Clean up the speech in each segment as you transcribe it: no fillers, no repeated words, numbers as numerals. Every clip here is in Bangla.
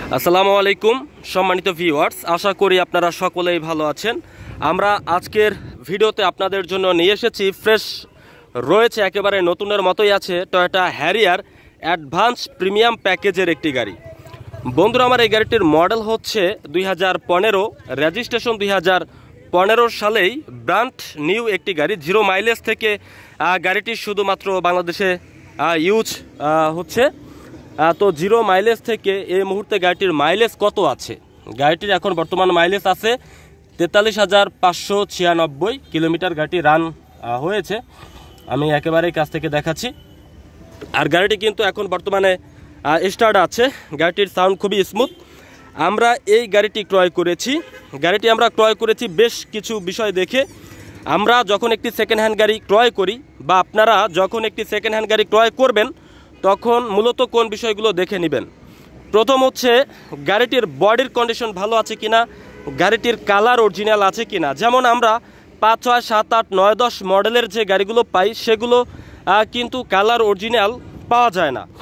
আসসালামু আলাইকুম সম্মানিত ভিউয়ার্স, আশা করি আপনারা সকলেই ভালো আছেন। আমরা আজকের ভিডিওতে আপনাদের জন্য নিয়ে এসেছি ফ্রেশ রয়েছে, একেবারে নতুনের মতোই আছে টয়োটা হ্যারিয়ার অ্যাডভান্স প্রিমিয়াম প্যাকেজের একটি গাড়ি। বন্ধুরা, আমার এই গাড়িটির মডেল হচ্ছে 2015, রেজিস্ট্রেশন 2015 সালেই, ব্র্যান্ড নিউ একটি গাড়ি। 0 মাইলেজ থেকে গাড়িটি শুধুমাত্র বাংলাদেশে ইউজ হচ্ছে। তো 0 মাইলেজ থেকে এই মুহূর্তে গাড়িটির মাইলেজ কত আছে? গাড়িটির এখন বর্তমান মাইলেজ আছে 43,596 কিলোমিটার গাড়িটি রান হয়েছে। আমি একেবারেই কাছ থেকে দেখাচ্ছি। আর গাড়িটি কিন্তু এখন বর্তমানে স্টার্ট আছে। গাড়িটির সাউন্ড খুবই স্মুথ। আমরা এই গাড়িটি ক্রয় করেছি। গাড়িটি আমরা ক্রয় করেছি বেশ কিছু বিষয় দেখে। আমরা যখন একটি সেকেন্ড হ্যান্ড গাড়ি ক্রয় করি, বা আপনারা যখন একটি সেকেন্ড হ্যান্ড গাড়ি ক্রয় করবেন, তখন মূলত কোন বিষয়গুলো দেখে নেবেন? প্রথম হচ্ছে গাড়িটির বডির কন্ডিশন ভালো আছে কিনা, গাড়িটির কালার অরিজিনাল আছে কিনা। যেমন আমরা 5, 6, 7, 8, 9, 10 মডেলের যে গাড়িগুলো পাই, সেগুলো কিন্তু কালার অরিজিনাল পাওয়া যায় না,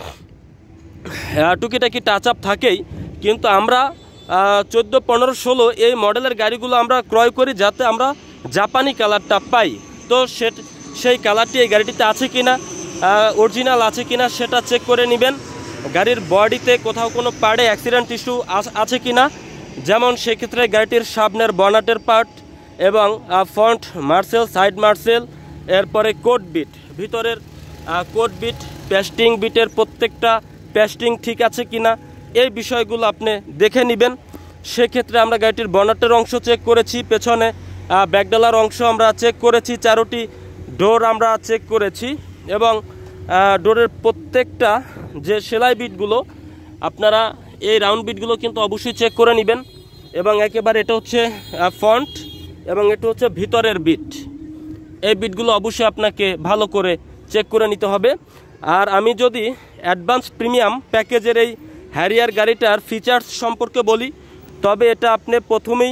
টুকিটাকি টাচ আপ থাকেই। কিন্তু আমরা 14, 15, 16 এই মডেলের গাড়িগুলো আমরা ক্রয় করি যাতে আমরা জাপানি কালারটা পাই। তো সেই কালারটি এই গাড়িটিতে আছে কিনা, অরিজিনাল আছে কিনা সেটা চেক করে নেবেন। গাড়ির বডিতে কোথাও কোনো পার্টে অ্যাক্সিডেন্ট ইস্যু আছে কিনা, যেমন সেক্ষেত্রে গাড়িটির সামনের বনাটের পার্ট এবং ফ্রন্ট মার্সেল, সাইড মার্সেল, এরপরে কোট বিট, ভিতরের কোট বিট, পেস্টিং বিটের প্রত্যেকটা পেস্টিং ঠিক আছে কিনা, এই বিষয়গুলো আপনি দেখে নেবেন। সেক্ষেত্রে আমরা গাড়িটির বনাটের অংশ চেক করেছি, পেছনে ব্যাকডালার অংশ আমরা চেক করেছি, 4টি ডোর আমরা চেক করেছি, এবং ডোরের প্রত্যেকটা যে সেলাই বিটগুলো, আপনারা এই রাউন্ড বিটগুলো কিন্তু অবশ্যই চেক করে নেবেন। এবং একেবারে এটা হচ্ছে ফ্রন্ট এবং এটা হচ্ছে ভিতরের বিট, এই বিটগুলো অবশ্যই আপনাকে ভালো করে চেক করে নিতে হবে। আর আমি যদি অ্যাডভান্স প্রিমিয়াম প্যাকেজের এই হ্যারিয়ার গাড়িটার ফিচার্স সম্পর্কে বলি, তবে এটা আপনি প্রথমেই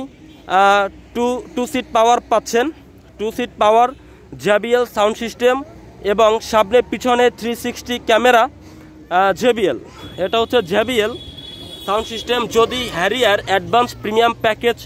টু সিট পাওয়ার পাচ্ছেন। 2 seat power, JBL sound system, এবং সামনে পিছনে 360 ক্যামেরা JBL, এটা হচ্ছে JBL সাউন্ড সিস্টেম। যদি হ্যারিয়ার অ্যাডভান্স প্রিমিয়াম প্যাকেজ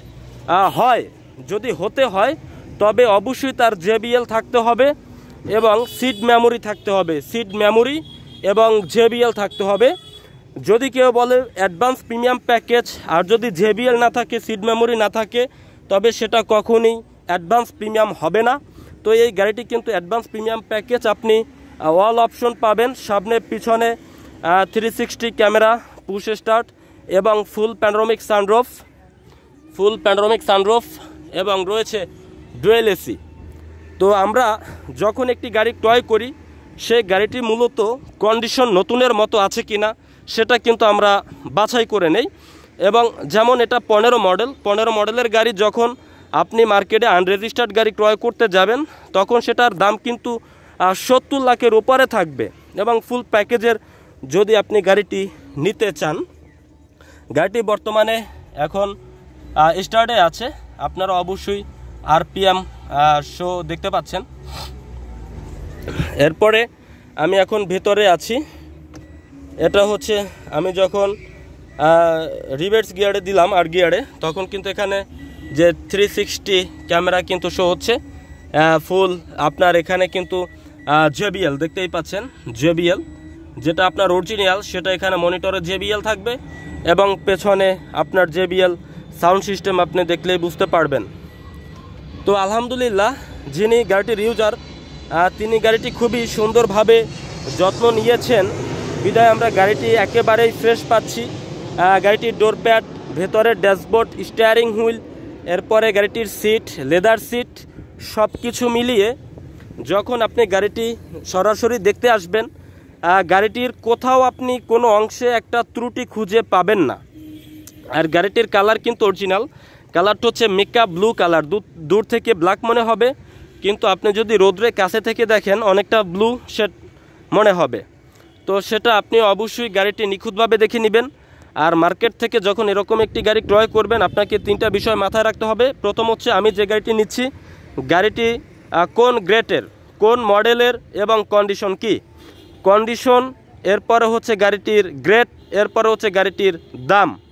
যদি হতে হয়, তবে অবশ্যই তার JBL থাকতে হবে এবং সিট মেমোরি থাকতে হবে, সিট মেমোরি এবং JBL থাকতে হবে। যদি কেউ বলে অ্যাডভান্স প্রিমিয়াম প্যাকেজ আর যদি JBL না থাকে, সিট মেমোরি না থাকে, তবে সেটা কখনোই অ্যাডভান্স প্রিমিয়াম হবে না। তো এই গাড়িটি কিন্তু অ্যাডভান্স প্রিমিয়াম প্যাকেজ। আপনি অল অপশন পাবেন, সামনে পিছনে 360 ক্যামেরা, পুশ স্টার্ট, এবং ফুল প্যানোরামিক সানরুফ, এবং রয়েছে ডুয়েল এসি। তো আমরা যখন একটি গাড়ি ক্রয় করি, সেই গাড়িটি মূলত কন্ডিশন নতুনের মতো আছে কিনা সেটা কিন্তু আমরা বাছাই করে নেই। এবং যেমন এটা 15 মডেলের গাড়ি, যখন আপনি মার্কেটে আনরেজিস্টার্ড গাড়ি ক্রয় করতে যাবেন, তখন সেটার দাম কিন্তু 70 লাখের উপরে থাকবে। এবং ফুল প্যাকেজের যদি আপনি গাড়িটি নিতে চান, গাড়িটি বর্তমানে এখন স্টার্টে আছে। আপনারা অবশ্যই RPM শো দেখতে পাচ্ছেন। এরপরে আমি এখন ভেতরে আছি। এটা হচ্ছে আমি যখন রিভার্স গিয়ারে দিলাম, আর গিয়ারে, তখন কিন্তু এখানে যে 360 ক্যামেরা কিন্তু শো হচ্ছে ফুল। আপনার এখানে কিন্তু JBL দেখতেই পাচ্ছেন, JBL যেটা আপনার অরিজিনাল, সেটা এখানে মনিটরে JBL থাকবে, এবং পেছনে আপনার JBL সাউন্ড সিস্টেম আপনি দেখলেই বুঝতে পারবেন। তো আলহামদুলিল্লাহ, যিনি গাড়িটির ইউজার, তিনি গাড়িটি খুবই সুন্দরভাবে যত্ন নিয়েছেন, বিধায় আমরা গাড়িটি একেবারেই ফ্রেশ পাচ্ছি। গাড়িটির ডোর প্যাড, ভেতরের ড্যাশবোর্ড, স্টিয়ারিং হুইল, এরপরে গাড়িটির সিট, লেদার সিট, সব কিছু মিলিয়ে যখন আপনি গাড়িটি সরাসরি দেখতে আসবেন, গাড়িটির কোথাও আপনি কোনো অংশে একটা ত্রুটি খুঁজে পাবেন না। আর গাড়িটির কালার কিন্তু অরিজিনাল, কালারটা হচ্ছে মেকআপ ব্লু কালার। দূর থেকে ব্ল্যাক মনে হবে, কিন্তু আপনি যদি রোদ্রে কাছে থেকে দেখেন অনেকটা ব্লু শেড মনে হবে। তো সেটা আপনি অবশ্যই গাড়িটি নিখুঁতভাবে দেখে নেবেন। আর মার্কেট থেকে যখন এরকম একটি গাড়ি ক্রয় করবেন, আপনাকে 3টা বিষয় মাথায় রাখতে হবে। প্রথম হচ্ছে আমি যে গাড়িটি নিচ্ছি, গাড়িটি কোন গ্রেডের, কোন মডেলের, এবং কন্ডিশন কি। কন্ডিশন, এরপরে হচ্ছে গাড়িটির গ্রেড, এরপরে হচ্ছে গাড়িটির দাম।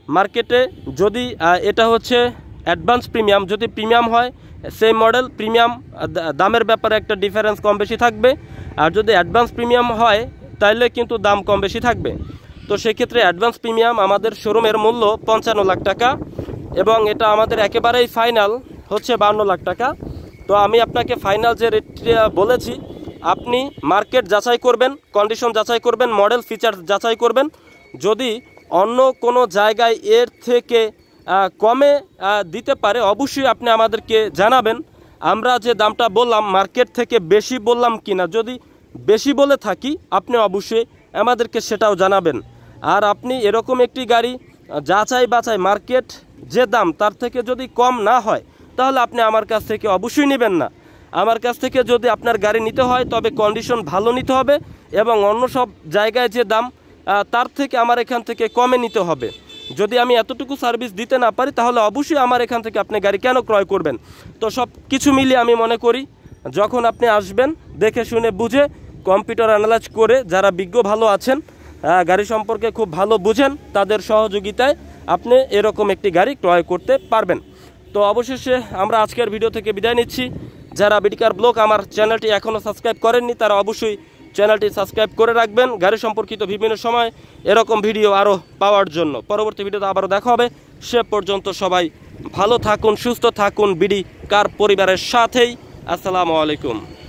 মার্কেটে যদি এটা হচ্ছে অ্যাডভান্স প্রিমিয়াম, যদি প্রিমিয়াম হয় সেই মডেল প্রিমিয়াম দামের ব্যাপারে একটা ডিফারেন্স কম বেশি থাকবে, আর যদি অ্যাডভান্স প্রিমিয়াম হয় তাহলে কিন্তু দাম কম বেশি থাকবে। তো সেক্ষেত্রে অ্যাডভান্স প্রিমিয়াম আমাদের শোরুমের মূল্য 55 লাখ টাকা এবং এটা আমাদের একেবারেই ফাইনাল হচ্ছে 52 লাখ টাকা। তো আমি আপনাকে ফাইনাল যে রেটটা বলেছি, আপনি মার্কেট যাচাই করবেন, কন্ডিশন যাচাই করবেন, মডেল ফিচার্স যাচাই করবেন। যদি অন্য কোনো জায়গায় এর থেকে কমে দিতে পারে অবশ্যই আপনি আমাদেরকে জানাবেন। আমরা যে দামটা বললাম মার্কেট থেকে বেশি বললাম কিনা, যদি বেশি বলে থাকি আপনি অবশ্যই আমাদেরকে সেটাও জানাবেন। আর আপনি এরকম একটি গাড়ি যাচাই বাছাই মার্কেট যে দাম তার থেকে যদি কম না হয় তাহলে আপনি আমার কাছ থেকে অবশ্যই নেবেন না। আমার কাছ থেকে যদি আপনার গাড়ি নিতে হয় তবে কন্ডিশন ভালো নিতে হবে এবং অন্য সব জায়গায় যে দাম তার থেকে আমার এখান থেকে কমে নিতে হবে। যদি আমি এতটুকু সার্ভিস দিতে না পারি তাহলে অবশ্যই আমার এখান থেকে আপনি গাড়ি কেন ক্রয় করবেন। তো সব কিছু মিলিয়ে আমি মনে করি যখন আপনি আসবেন দেখে শুনে বুঝে কম্পিউটার অ্যানালাইজ করে, যারা বিজ্ঞ ভালো আছেন, গাড়ি সম্পর্কে খুব ভালো বুঝেন, তাদের সহযোগিতায় আপনি এরকম একটি গাড়ি ক্রয় করতে পারবেন। তো অবশেষে আমরা আজকের ভিডিও থেকে বিদায় নিচ্ছি। যারা বিডিকার ব্লগ আমার চ্যানেলটি এখনও সাবস্ক্রাইব করেননি তারা অবশ্যই চ্যানেলটি সাবস্ক্রাইব করে রাখবেন গাড়ি সম্পর্কিত বিভিন্ন সময় এরকম ভিডিও আরও পাওয়ার জন্য। পরবর্তী ভিডিওতে আবারও দেখা হবে, সে পর্যন্ত সবাই ভালো থাকুন, সুস্থ থাকুন বিডি কার পরিবারের সাথেই। আসসালামু আলাইকুম।